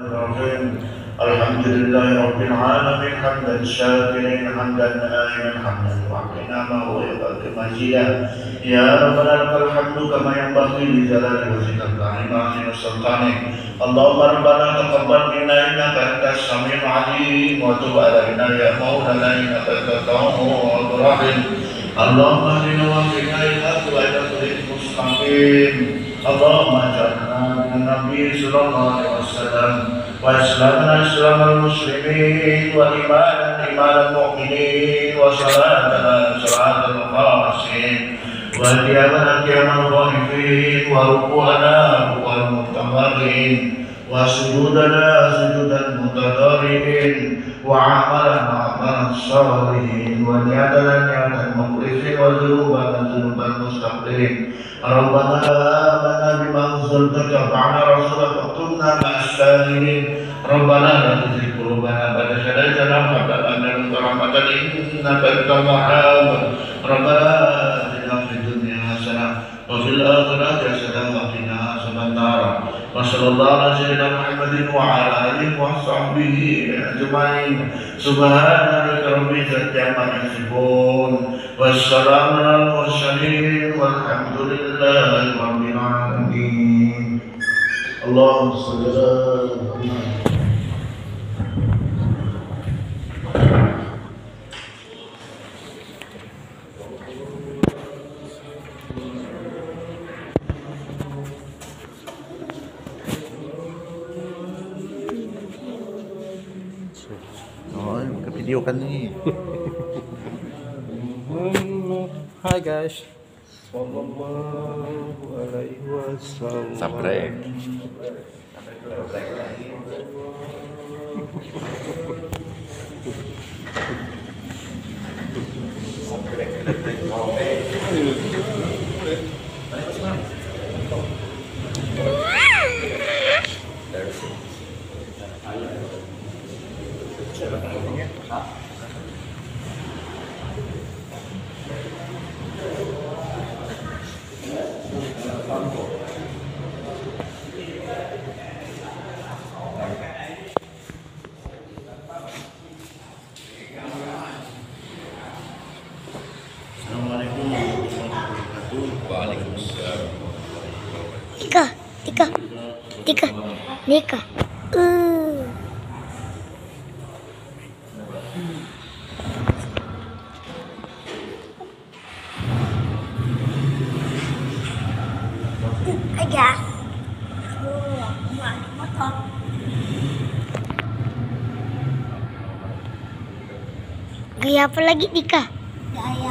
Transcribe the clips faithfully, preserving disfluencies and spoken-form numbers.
الرحيم الحمد لله رب العالمين حمدا شاكرين حمدا آمنا حمدا يعطينا ما هو يبقى مزيدا يا ربنا لك الحمد كما ينبغي لجلال وجهك الكريم وعظيم سلطانك اللهم ربنا تقبل منا انك انت السميع العليم وتب علينا يا مولانا انك انت التواب الرحيم اللهم اهدنا وفقنا الى الحق والى الطريق المستقيم اللهم اجعلنا من النبي صلى الله عليه وسلم واسلامنا اسلام المسلمين وايمانا ايمان المؤمنين وصلاتنا صلاه القاسين وقيامنا قيام الخائفين وركوعنا ركوع المتضرعين وسجودنا سجود المتضرعين وعملنا عمل الصالحين ونياتنا نيات المخلصين وذنوبنا ذنوب المستقبلين ربنا آمنا بما أنزلت واتبعنا رسولك واكتبنا مع الشاهدين ربنا لا تزغ قلوبنا بعد إذ هديتنا وهب لنا من لدنك رحمة إنك أنت الوهاب ربنا آتنا في الدنيا حسنة وفي الآخرة حسنة وقنا عذاب النار وصلى الله على سيدنا محمد وعلى آله وصحبه أجمعين سبحان ربك رب العزة عما يصفون والسلام على المرسلين والحمد لله رب العالمين اللهم صل على محمد. Oh, ke video kan nih. Hi guys. Sallallahu alaihi wasallam. Sampai. Assalamualaikum warahmatullahi wabarakatuh. Waalaikumsalam. Tika, Tika, Tika, Nika. Uh. Aja. Gaya apa lagi, Tika? Gaya.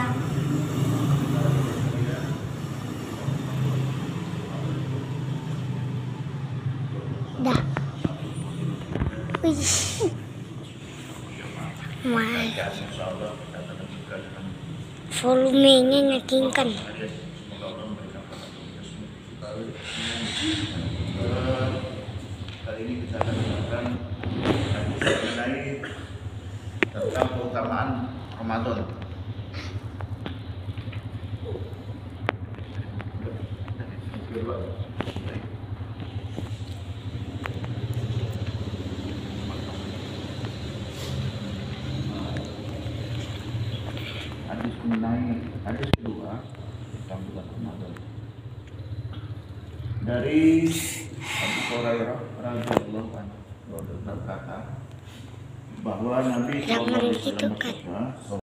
Dah. Wih. Wah. Volumenya nyakinkan. Kali ini kita akan melakukan mengenai tentang keutamaan Ramadan. Hadis mengenai hadis kedua tentang bulan Ramadan dari Abu Hurairah radhiyallahu anhu berkata bahwa Nabi Jangan sallallahu alaihi gitu wasallam kan. bersabda